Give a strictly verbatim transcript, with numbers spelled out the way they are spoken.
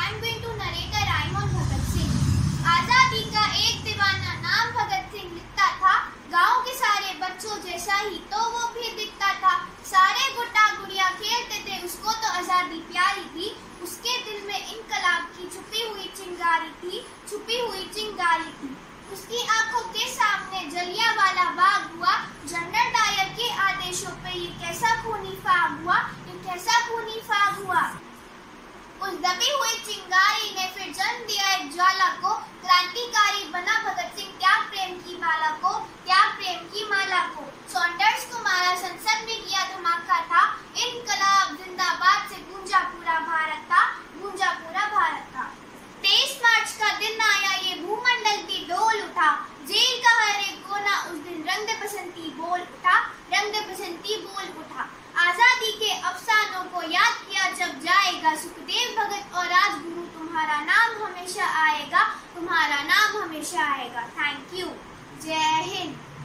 I am going to narrate a rhyme on Bhagat Singh. आजादी का एक दीवाना नाम भगत सिंह लिखता था, गांव के सारे बच्चों जैसा ही तो वो भी दिखता था। सारे गुड्डा गुड़िया खेलते थे, उसको तो आजादी प्यारी थी। उसके दिल में इनकलाब की छुपी हुई चिंगारी थी, छुपी हुई चिंगारी थी। उसकी आंखों के सामने जलियांवाला बाग हुआ। जनरल डायर के आदेशों पे ये कैसा खूनी फाग हुआ, ये कैसा खूनी फाग हुआ। उस दबी हुई चिंगारी ने फिर जन्म दिया एक ज्वाला को। क्रांतिकारी बना भगत सिंह, त्याग प्रेम की माला को, त्याग प्रेम की माला को। सॉन्डर्स को मारा, संसद में किया धमाका था। इनकलाब जिंदाबाद से गूंजा पूरा भारत था, गूंजा पूरा भारत था। तेईस मार्च का दिन आया, ये भूमंडल की डोल उठा। जेल का हर एक कोना उस दिन रंग दे बसंती बोल उठा, रंग दे बसंती बोल उठा। आजादी के अफसानों को याद किया जब जाएगा, सुखदेव भगत और राजगुरु तुम्हारा नाम हमेशा आएगा, तुम्हारा नाम हमेशा आएगा। Thank you. जय हिंद।